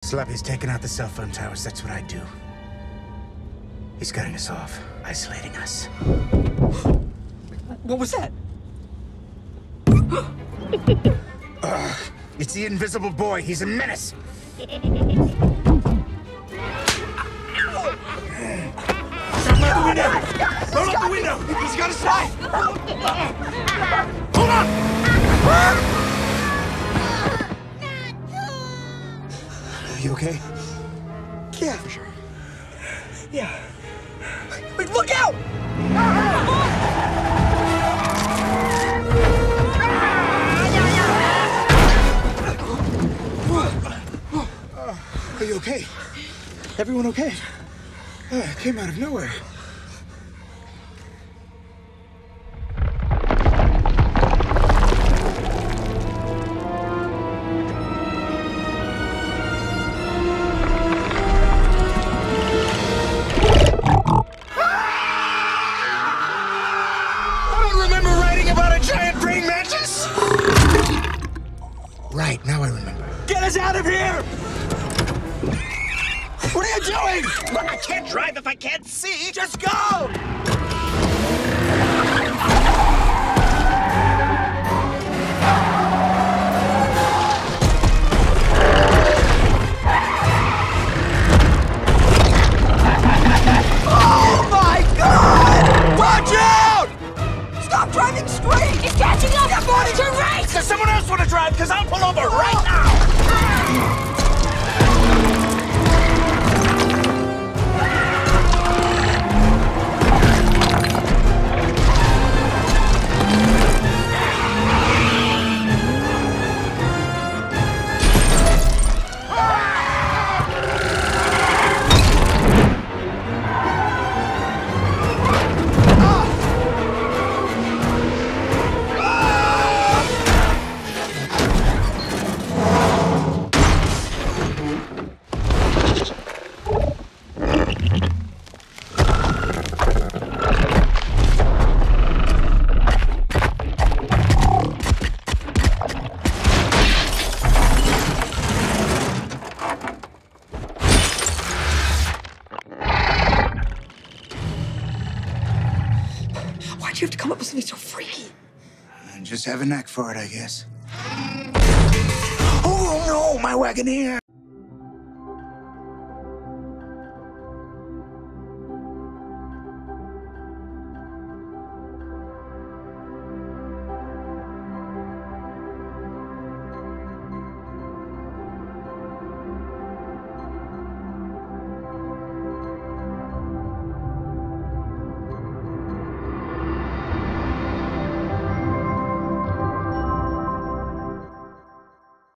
Slappy's taking out the cell phone towers, that's what I do. He's cutting us off, isolating us. What was that? It's the invisible boy, he's a menace! Open the window! Roll up the window! He's got a slide! Hold on! You okay? Yeah, for sure. Yeah. Wait, look out! Are you okay? Everyone okay? It came out of nowhere. Right, now I remember. Get us out of here! What are you doing? Look, I can't drive if I can't see. Just go! Oh my God! Watch out! Stop driving straight! It's catching up! Yeah, buddy! Turn right! Does someone else want to drive? Because I'll pull over right now! Why'd you have to come up with something so freaky? I just have a knack for it, I guess. Oh no, my Wagoneer!